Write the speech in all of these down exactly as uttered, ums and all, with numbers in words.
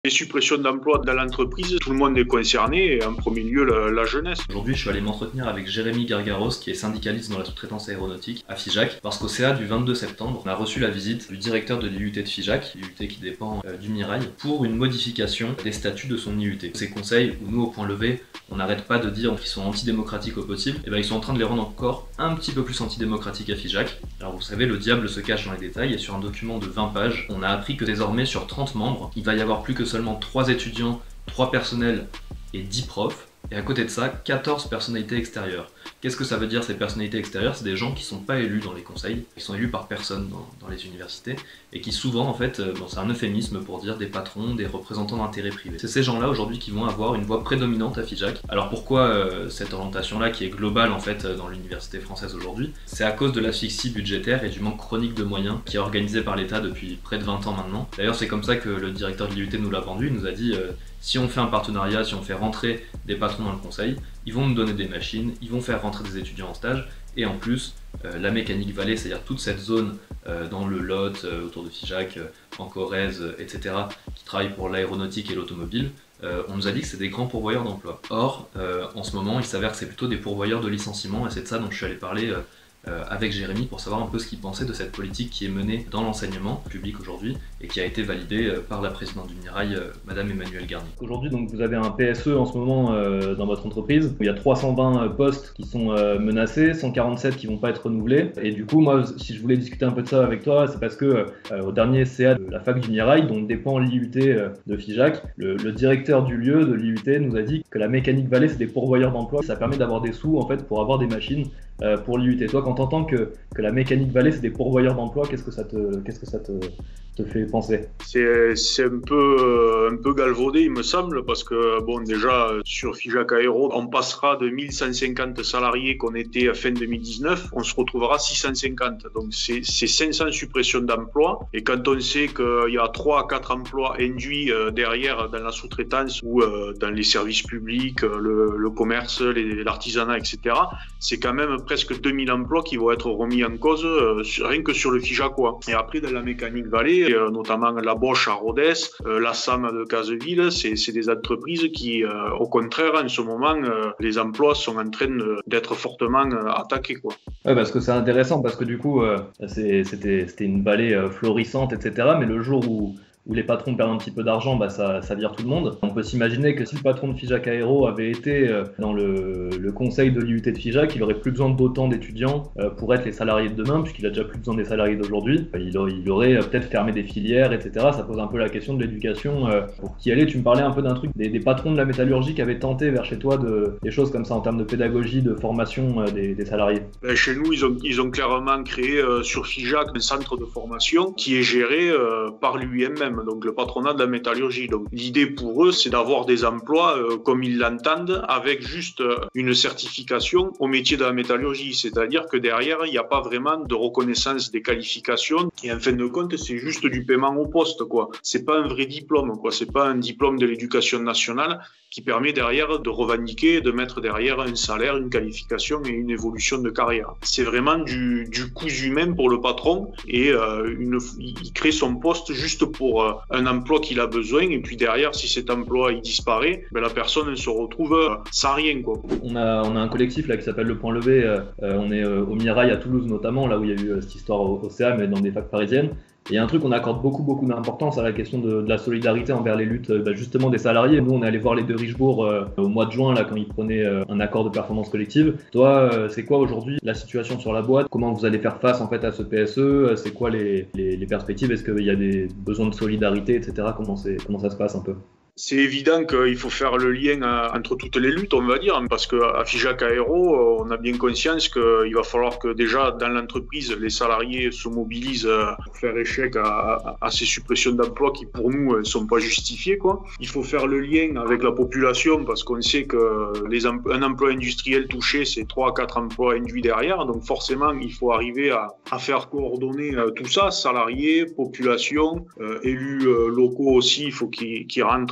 Les suppressions d'emplois dans l'entreprise, tout le monde est concerné, et en premier lieu la, la jeunesse. Aujourd'hui, je suis allé m'entretenir avec Jérémy Gargaros, qui est syndicaliste dans la sous-traitance aéronautique à Figeac, parce qu'au C A du vingt-deux septembre, on a reçu la visite du directeur de l'I U T de Figeac, l'I U T qui dépend euh, du Mirail, pour une modification des statuts de son I U T. Ces conseils, où nous, au Point Levé, on n'arrête pas de dire qu'ils sont antidémocratiques au possible, et ben ils sont en train de les rendre encore un petit peu plus antidémocratiques à Figeac. Alors vous savez, le diable se cache dans les détails, et sur un document de vingt pages, on a appris que désormais, sur trente membres, il va y avoir plus que seulement trois étudiants, trois personnels et dix profs, et à côté de ça, quatorze personnalités extérieures. Qu'est-ce que ça veut dire, ces personnalités extérieures? C'est des gens qui ne sont pas élus dans les conseils, qui sont élus par personne dans, dans les universités, et qui souvent, en fait, bon, c'est un euphémisme pour dire des patrons, des représentants d'intérêts privés. C'est ces gens-là aujourd'hui qui vont avoir une voix prédominante à Figeac. Alors pourquoi euh, cette orientation-là, qui est globale en fait dans l'université française aujourd'hui? C'est à cause de l'asphyxie budgétaire et du manque chronique de moyens qui est organisé par l'État depuis près de vingt ans maintenant. D'ailleurs, c'est comme ça que le directeur de l'I U T nous l'a vendu. Il nous a dit euh, si on fait un partenariat, si on fait rentrer des patrons dans le conseil, ils vont nous donner des machines, ils vont faire rentrer des étudiants en stage, et en plus, euh, la mécanique vallée, c'est-à-dire toute cette zone euh, dans le Lot, euh, autour de Figeac, euh, en Corrèze, euh, et cetera, qui travaille pour l'aéronautique et l'automobile, euh, on nous a dit que c'est des grands pourvoyeurs d'emploi. Or, euh, en ce moment, il s'avère que c'est plutôt des pourvoyeurs de licenciement, et c'est de ça dont je suis allé parler euh, Euh, avec Jérémy pour savoir un peu ce qu'il pensait de cette politique qui est menée dans l'enseignement public aujourd'hui et qui a été validée euh, par la présidente du Mirail, euh, Madame Emmanuelle Garnier. Aujourd'hui, donc, vous avez un P S E en ce moment euh, dans votre entreprise. Il y a trois cent vingt postes qui sont euh, menacés, cent quarante-sept qui vont pas être renouvelés. Et du coup, moi, si je voulais discuter un peu de ça avec toi, c'est parce que euh, au dernier C A de la fac du Mirail, dont dépend l'I U T euh, de Figeac, le, le directeur du lieu de l'I U T nous a dit que la mécanique vallée, c'est des pourvoyeurs d'emploi. Ça permet d'avoir des sous en fait pour avoir des machines euh, pour l'I U T. Toi, quand tu entends que, que la mécanique vallée, c'est des pourvoyeurs d'emploi, qu'est-ce que ça te, qu'est-ce que ça te, te fait penser? C'est, c'est un peu, un peu galvaudé, il me semble, parce que, bon, déjà, sur Figeac Aéro, on passera de mille cent cinquante salariés qu'on était à fin deux mille dix-neuf, on se retrouvera à six cent cinquante. Donc, c'est, c'est cinq cents suppressions d'emplois. Et quand on sait qu'il y a trois à quatre emplois induits euh, derrière dans la sous-traitance ou euh, dans les services publics, le, le commerce, les, l'artisanat, et cetera, c'est quand même presque deux mille emplois qui vont être remis en cause euh, rien que sur le Figeacois. Et après, dans la mécanique vallée, euh, notamment la Bosch à Rodez, euh, la S A M de Caseville, c'est, c'est des entreprises qui, euh, au contraire, en ce moment, euh, les emplois sont en train de, d'être fortement euh, attaqués, quoi. Ouais, parce que c'est intéressant, parce que du coup, euh, c'est, c'était, c'était une vallée euh, florissante, et cetera. Mais le jour où où les patrons perdent un petit peu d'argent, bah ça, ça vire tout le monde. On peut s'imaginer que si le patron de Figeac Aéro avait été dans le, le conseil de l'I U T de Figeac, il aurait plus besoin d'autant d'étudiants pour être les salariés de demain, puisqu'il a déjà plus besoin des salariés d'aujourd'hui. Il aurait, il aurait peut-être fermé des filières, et cetera. Ça pose un peu la question de l'éducation. Pour qui aller, tu me parlais un peu d'un truc, des, des patrons de la métallurgie qui avaient tenté vers chez toi de, des choses comme ça en termes de pédagogie, de formation des, des salariés. Chez nous, ils ont, ils ont clairement créé euh, sur Figeac un centre de formation qui est géré euh, par l'U I M M. Donc le patronat de la métallurgie. Donc l'idée pour eux, c'est d'avoir des emplois euh, comme ils l'entendent, avec juste euh, une certification au métier de la métallurgie. C'est-à-dire que derrière, il n'y a pas vraiment de reconnaissance des qualifications. Et en fin de compte, c'est juste du paiement au poste, quoi. C'est pas un vrai diplôme, quoi. C'est pas un diplôme de l'éducation nationale qui permet derrière de revendiquer, de mettre derrière un salaire, une qualification et une évolution de carrière. C'est vraiment du, du coût humain pour le patron et euh, une, il crée son poste juste pour euh, un emploi qu'il a besoin, et puis derrière, si cet emploi il disparaît, ben, la personne elle se retrouve euh, sans rien, quoi. On a, on a un collectif là qui s'appelle Le Point Levé, euh, on est euh, au Mirail à Toulouse notamment, là où il y a eu euh, cette histoire au, au C A, mais dans des facs parisiennes. Et il y a un truc, on accorde beaucoup beaucoup d'importance à la question de, de la solidarité envers les luttes bah, justement des salariés. Nous on est allé voir les deux Richebourg euh, au mois de juin là quand ils prenaient euh, un accord de performance collective. Toi euh, c'est quoi aujourd'hui la situation sur la boîte? Comment vous allez faire face en fait à ce P S E? C'est quoi les, les, les perspectives? Est-ce qu'il y a des besoins de solidarité, et cetera. Comment, c'est, comment ça se passe un peu? C'est évident qu'il faut faire le lien entre toutes les luttes, on va dire, parce qu'à Figeac Aéro, on a bien conscience qu'il va falloir que déjà dans l'entreprise, les salariés se mobilisent pour faire échec à, à, à ces suppressions d'emplois qui pour nous ne sont pas justifiées, quoi. Il faut faire le lien avec la population parce qu'on sait que les, un emploi industriel touché, c'est trois à quatre emplois induits derrière, donc forcément il faut arriver à, à faire coordonner tout ça, salariés, population, euh, élus euh, locaux aussi, il faut qu'ils, qu'ils rentrent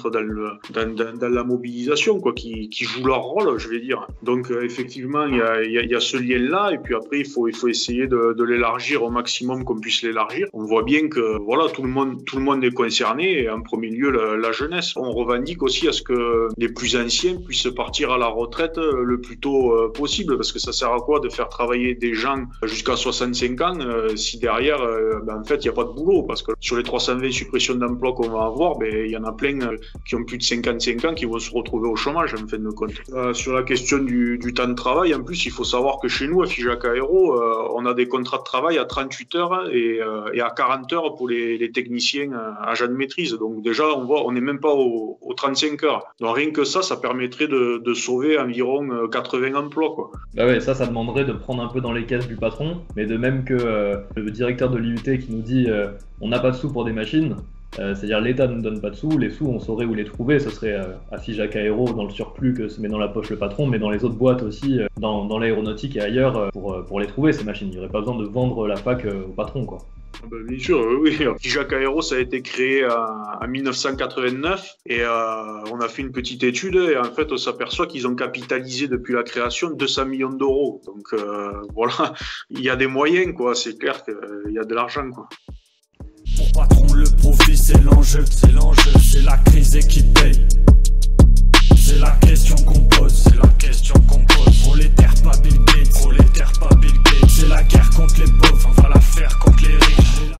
être dans, le, dans, dans, dans la mobilisation, quoi, qui, qui jouent leur rôle, je vais dire. Donc euh, effectivement, il y a, y, a, y a ce lien-là, et puis après, il faut, il faut essayer de, de l'élargir au maximum qu'on puisse l'élargir. On voit bien que voilà, tout le monde, tout le monde est concerné, et en premier lieu la, la jeunesse. On revendique aussi à ce que les plus anciens puissent partir à la retraite le plus tôt euh, possible, parce que ça sert à quoi de faire travailler des gens jusqu'à soixante-cinq ans euh, si derrière, euh, ben, en fait, il n'y a pas de boulot, parce que sur les trois cent vingt suppressions d'emplois qu'on va avoir, ben, il y en a plein euh, qui ont plus de cinquante-cinq ans qui vont se retrouver au chômage, en fin de compte. Euh, sur la question du, du temps de travail, en plus, il faut savoir que chez nous, à Figeac Aéro, euh, on a des contrats de travail à trente-huit heures et, euh, et à quarante heures pour les, les techniciens euh, agents de maîtrise. Donc déjà, on voit, on n'est même pas aux, aux trente-cinq heures. Donc rien que ça, ça permettrait de, de sauver environ quatre-vingts emplois, quoi. Bah ouais, ça, ça demanderait de prendre un peu dans les caisses du patron, mais de même que euh, le directeur de l'I U T qui nous dit euh, on n'a pas de sous pour des machines, euh, c'est-à-dire l'État ne nous donne pas de sous, les sous on saurait où les trouver, ce serait euh, à Figeac Aéro dans le surplus que se met dans la poche le patron, mais dans les autres boîtes aussi, euh, dans, dans l'aéronautique et ailleurs, euh, pour, euh, pour les trouver ces machines. Il n'y aurait pas besoin de vendre la fac euh, au patron, quoi. Ben, bien sûr, oui. Figeac Aéro, ça a été créé en mille neuf cent quatre-vingt-neuf et euh, on a fait une petite étude et en fait on s'aperçoit qu'ils ont capitalisé depuis la création deux cents millions d'euros. Donc euh, voilà, il y a des moyens, quoi. C'est clair qu'il y a de l'argent, quoi. Pour patron, le profit c'est l'enjeu, c'est l'enjeu, c'est la crise qui paye. C'est la question qu'on pose, c'est la